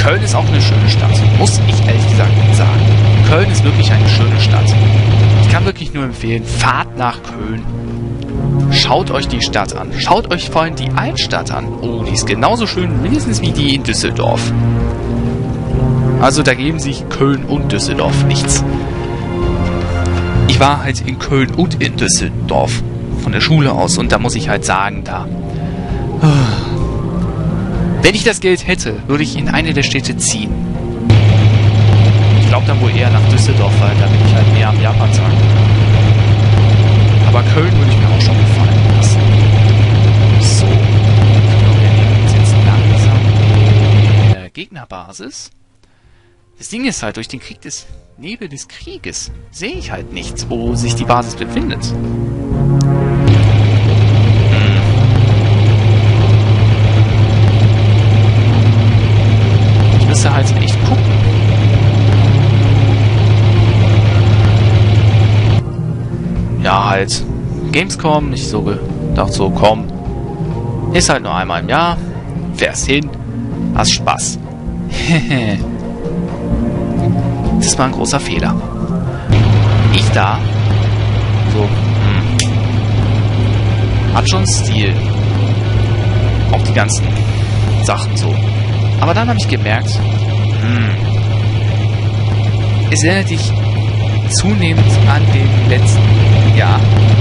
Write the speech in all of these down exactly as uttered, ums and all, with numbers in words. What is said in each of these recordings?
Köln ist auch eine schöne Stadt, muss ich ehrlich gesagt sagen. Köln ist wirklich eine schöne Stadt. Ich kann wirklich nur empfehlen, fahrt nach Köln. Schaut euch die Stadt an. Schaut euch vor allem die Altstadt an. Oh, die ist genauso schön mindestens wie die in Düsseldorf. Also da geben sich Köln und Düsseldorf nichts. Ich war halt in Köln und in Düsseldorf von der Schule aus und da muss ich halt sagen, da... Wenn ich das Geld hätte, würde ich in eine der Städte ziehen. Ich glaube dann wohl eher nach Düsseldorf, weil da bin ich halt näher am Japan-Tag. Aber Köln würde ich mir auch schon gefallen lassen. So. Ich glaube, wir nehmen uns jetzt langsam in der Gegnerbasis. Das Ding ist halt, durch den Krieg des Nebel des Krieges sehe ich halt nichts, wo sich die Basis befindet. Ich müsste halt echt gucken. Ja, halt. Gamescom, nicht so gedacht, so, komm. Ist halt nur einmal im Jahr. Fährst hin. Hast Spaß. Das war ein großer Fehler. Ich da. So, hm. Hat schon Stil. Auch die ganzen Sachen so. Aber dann habe ich gemerkt, hm. Es erinnert dich zunehmend an den letzten Jahr,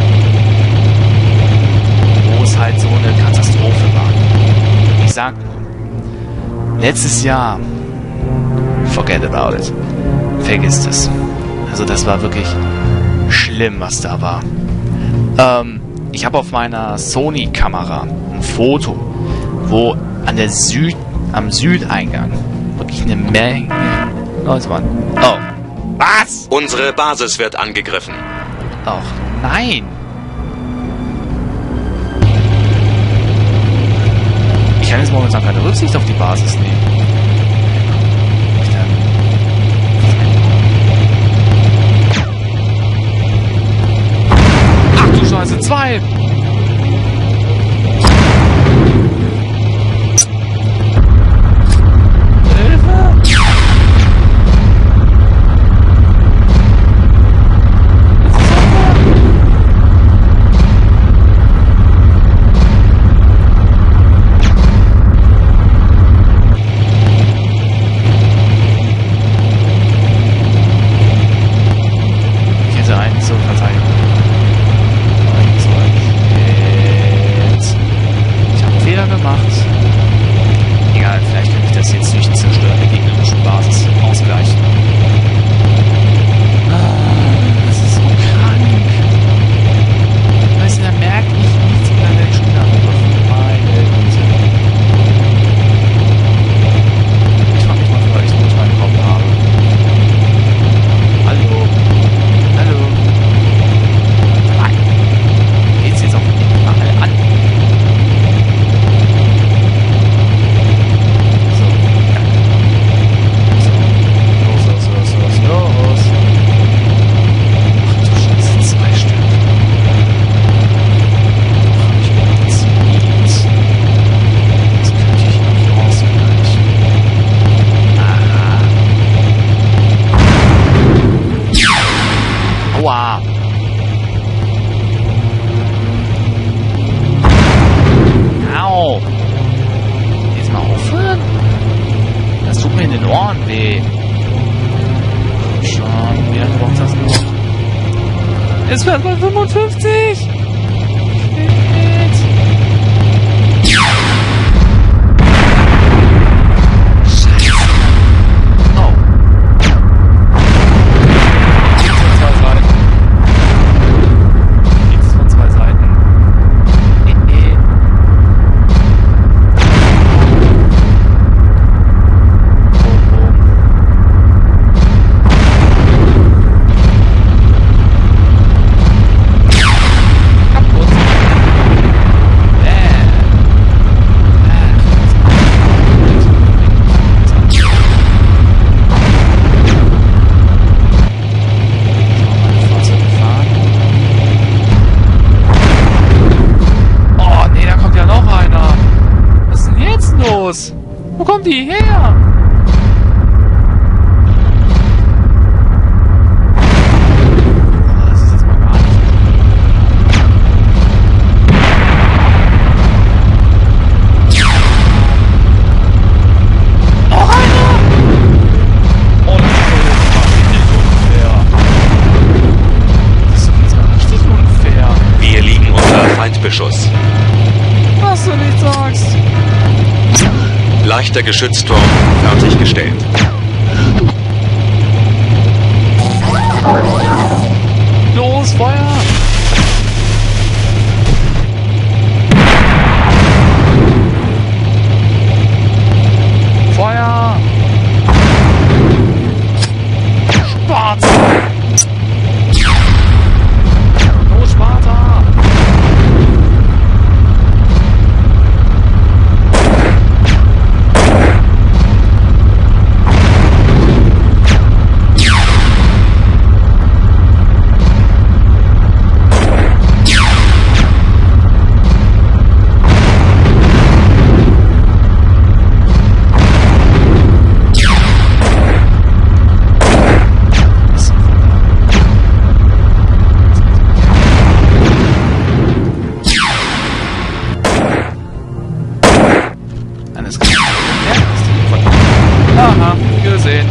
wo es halt so eine Katastrophe war. Ich sag, letztes Jahr, forget about it. Vergisst es. Also das war wirklich schlimm, was da war. Ähm, ich habe auf meiner Sony-Kamera ein Foto, wo an der Süd, am Südeingang wirklich eine Menge Leute waren. Oh. Was? Unsere Basis wird angegriffen. Ach, nein. Ich kann jetzt momentan keine Rücksicht auf die Basis nehmen. Ach du Scheiße, zwei! Es wird bei fünfundfünfzig! Shit. Scheiße. Oh. Gibt es von zwei Seiten. Gibt es von zwei Seiten. Nee, nee. Wo kommt die her? Leichter Geschützturm fertiggestellt. Los, Feuer! Feuer! Sparta! Los, Sparta! Aha, gesehen.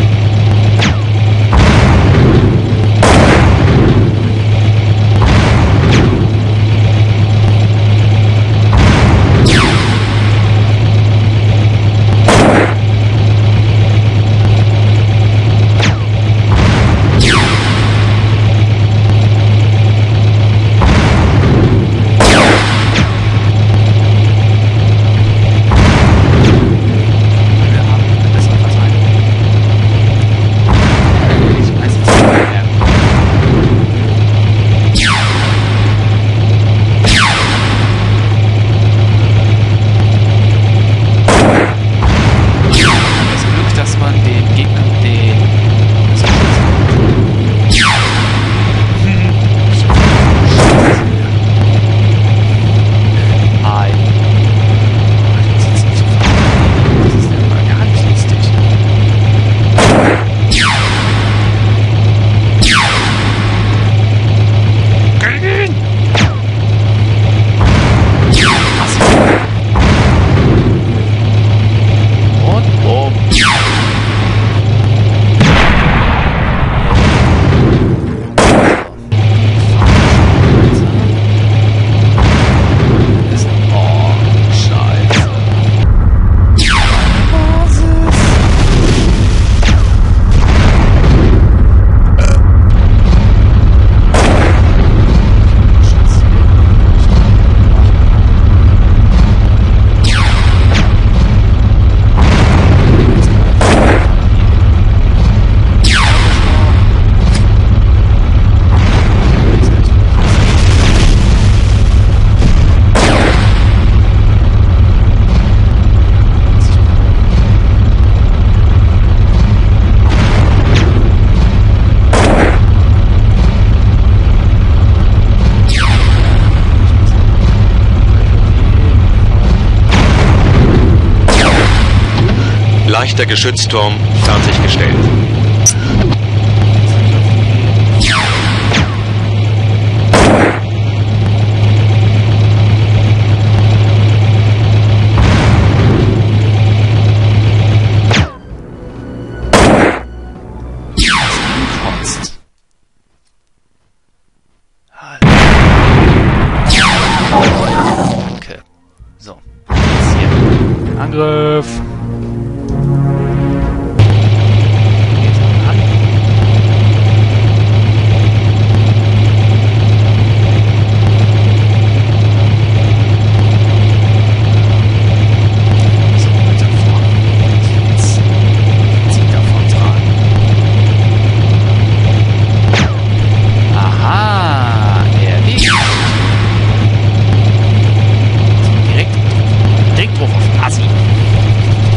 Leichter Geschützturm fertiggestellt. Danke. So. Jetzt hier. Angriff. Direkt drauf auf Assi.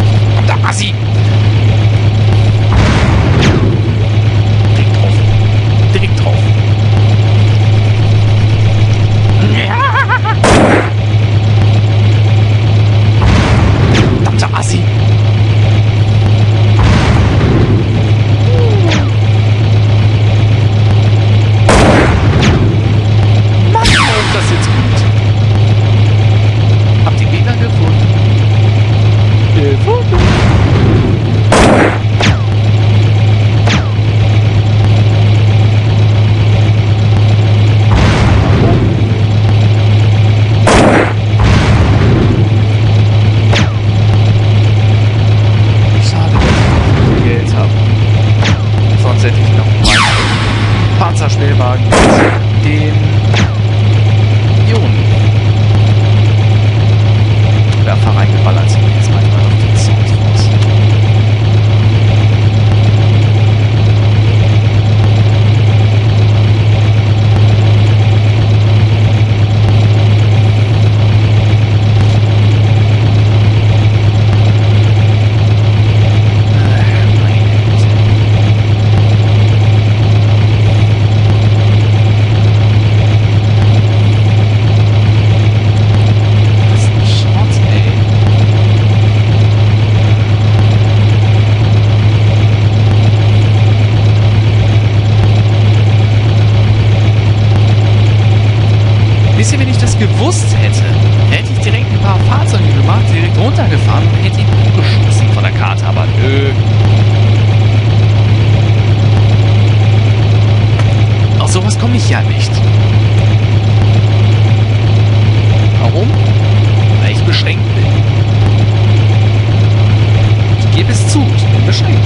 Wisst ihr, wenn ich das gewusst hätte, hätte ich direkt ein paar Fahrzeuge gemacht, direkt runtergefahren und hätte ihn abgeschossen von der Karte, aber nö. Auf sowas komme ich ja nicht. Warum? Weil ich beschränkt bin. Ich gebe es zu, ich bin beschränkt.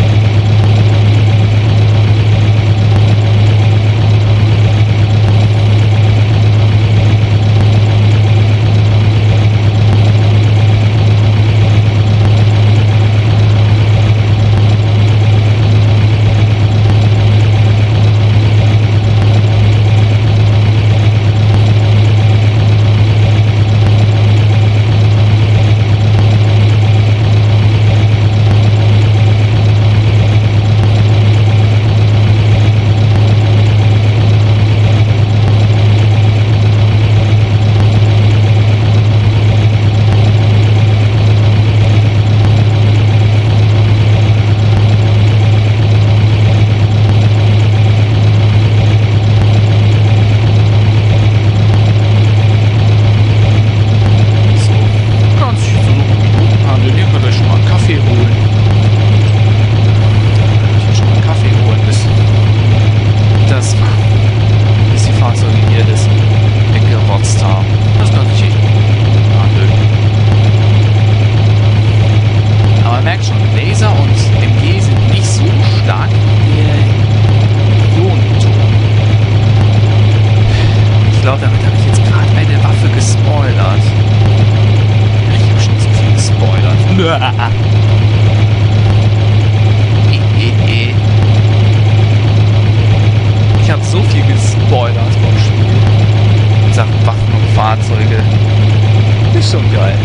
Ich habe so viel gespoilert vom Spiel. In Sachen Waffen und Fahrzeuge. Ist schon geil.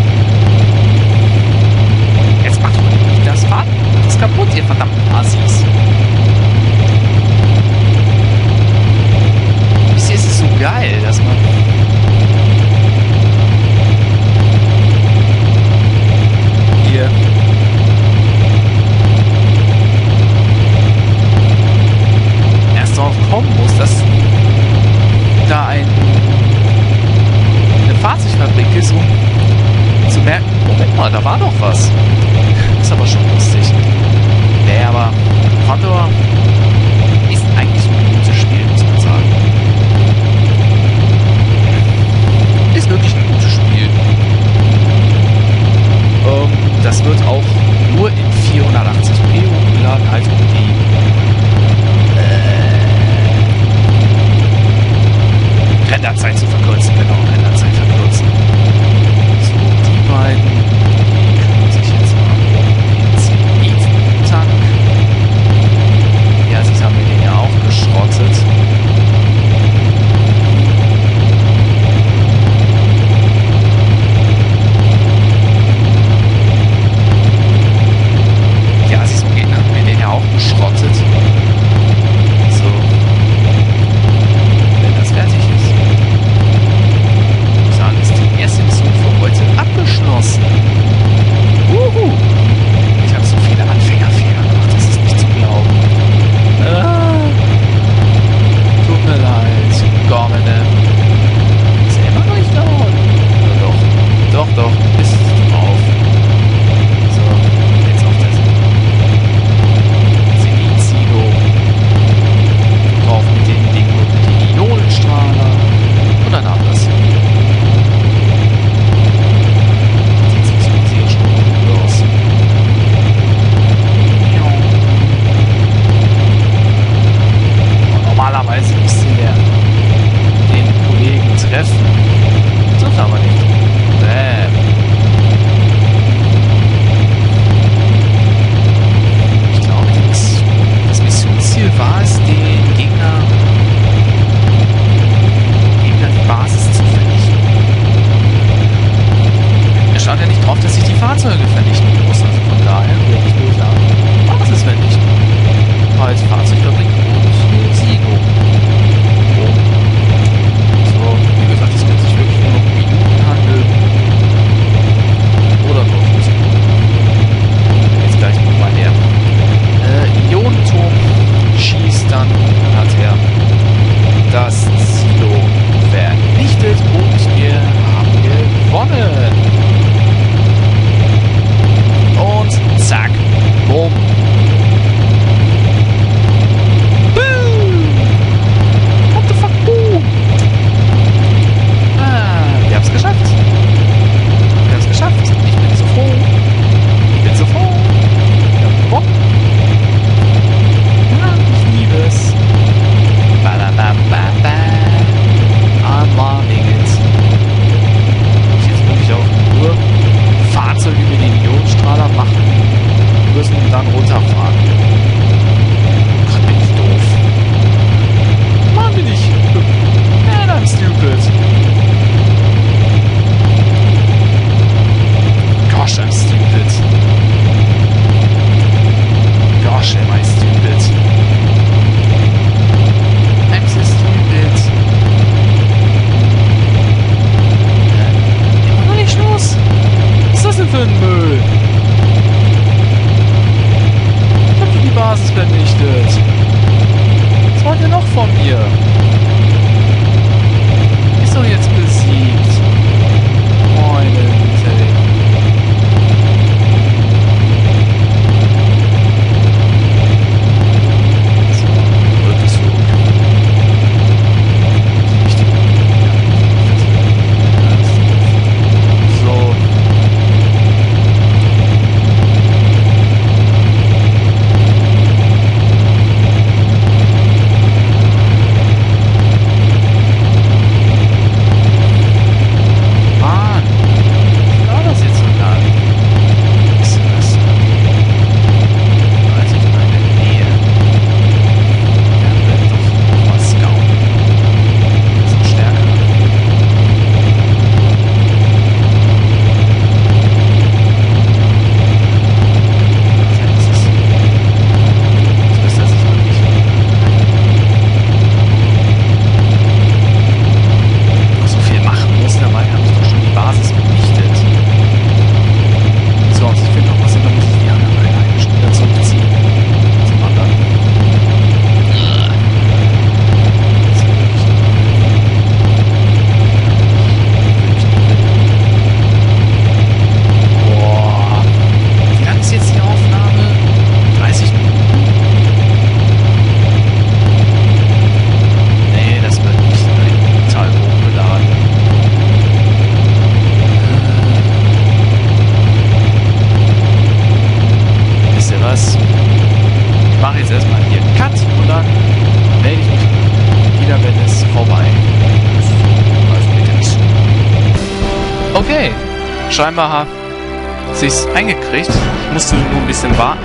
Jetzt macht doch nicht das Fahrrad. Das ist kaputt, ihr verdammten Assis. Wisst ihr, es ist so geil, dass man... Hier... drauf kommen muss, dass da ein, eine Fahrzeugfabrik ist, um zu merken, Moment mal, da war doch was. Ist aber schon lustig. Nee, aber Condor ist eigentlich ein gutes Spiel, muss man sagen. Ist wirklich ein gutes Spiel. Ähm, das wird auch nur in vierhundertachtzig p hochgeladen, also die Renderzeit zu verkürzen, genau, Renderzeit verkürzen. So, die beiden, die kümmern sich jetzt mal um den Zenit-Tank. Ja, sie haben wir den ja auch geschrottet. Ja, sie haben wir den ja auch geschrottet. So. Wenn das fertig ist. Ist die erste Mission für heute abgeschlossen. Uhu. Ich habe so viele Anfängerfehler gemacht, das ist nicht zu glauben. Ah. Tut mir leid, Gormene. Ist er immer noch nicht laut? Oder doch? Doch, doch, ist drauf. So, jetzt auf das Zenit-Silo. Drauf mit den Dingen und mit den Ionenstrahler. Und dann anders. Normalerweise müsste der den Kollegen treffen. Tut aber nicht. Bäm. Ich glaube, das Missionsziel war es, den Gegner, Gegner die Basis zu vernichten. Er schaut ja nicht drauf, dass ich die Fahrzeuge vernichten muss. Also von daher würde ich nur sagen, Basis vernichten. Halt Fahrzeugfabrik und Silo. Oh. So, wie gesagt, das könnte sich wirklich nur noch um Minuten handeln. Oder noch nicht. Jetzt gleich nochmal her. Äh, Ionenturm schießt, dann hat er das Silo vernichtet. dann runterfahren. Gott, bin ich doof. Mann, bin ich... Man, I'm stupid. Gosh, I'm stupid. Gosh, am I stupid. I'm so stupid. Immer noch nicht los. Was ist das denn für ein Müll? Ich hab doch die Basis vernichtet. Was wollt ihr noch von mir? Ist doch jetzt besiegt. Meine Güte. Okay, scheinbar hat sich's eingekriegt. Musste nur ein bisschen warten.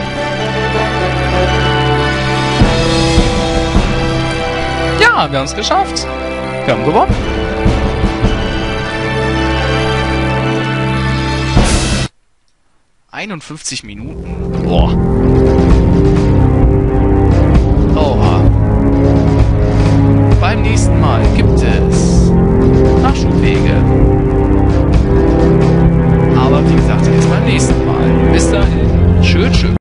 Ja, wir haben es geschafft. Wir haben gewonnen. einundfünfzig Minuten. Boah. Oha. Beim nächsten Mal gibt es Nachschubwege. Aber wie gesagt, erst beim nächsten Mal. Bis dahin. Schön, schön.